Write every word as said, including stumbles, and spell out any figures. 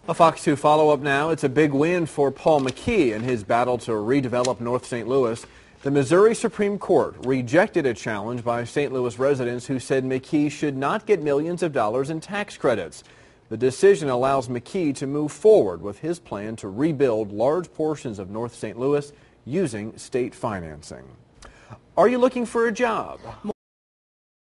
A Fox two follow-up now. It's a big win for Paul McKee in his battle to redevelop North Saint Louis. The Missouri Supreme Court rejected a challenge by Saint Louis residents who said McKee should not get millions of dollars in tax credits. The decision allows McKee to move forward with his plan to rebuild large portions of North Saint Louis using state financing. Are you looking for a job?